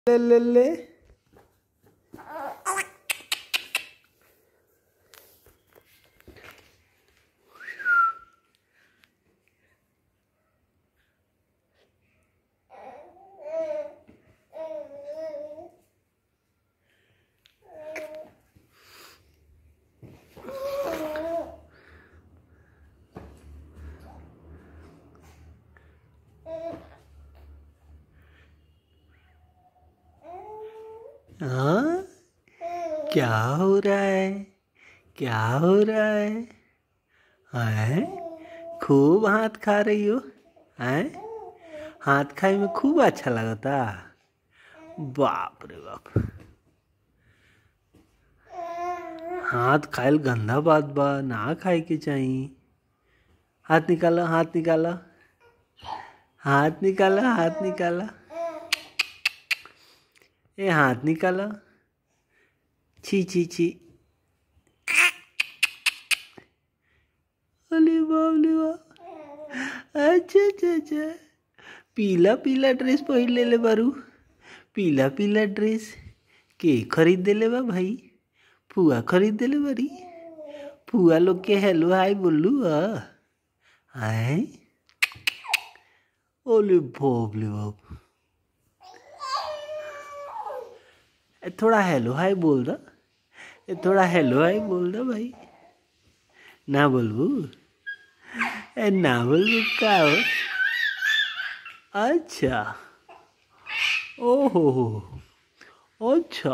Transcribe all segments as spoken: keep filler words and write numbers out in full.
ले ले ले। हाँ, क्या हो रहा है? क्या हो रहा है? हैं? खूब हाथ खा रही हो? हैं? हाथ खाए में खूब अच्छा लगता। बाप रे बाप। हाथ खाइल गंदा बात बा, ना खाए के चाहिए। हाथ निकालो, हाथ निकालो, हाथ निकालो, हाथ निकालो। ए हाथ निकालो। छी छी छी। अरे बाप रे बाप। अच्छा अच्छा अच्छा। पीला पीला ड्रेस पहन ले ले बारू। पीला पीला ड्रेस के खरीद देले बा भाई? फुआ खरीद देले बारी। फुआ लोग के हेलो हाय बोलू है। ओले बाप रे बाप। थोड़ा हेलो हाय बोल रहा, थोड़ा हेलो हाय बोल रहा भाई। ना बोलबू? ए ना बोलबू का हो? अच्छा, ओहो हो, अच्छा,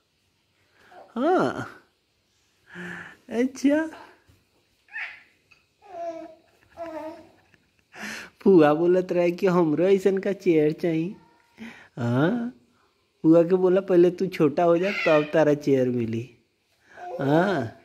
हाँ, अच्छा। फुआ बोलत रहे कि हमरो ऐसन का चेयर चाहिए। हाँ, फुआ के बोला पहले तू छोटा हो जा तब तारा चेयर मिली। हाँ।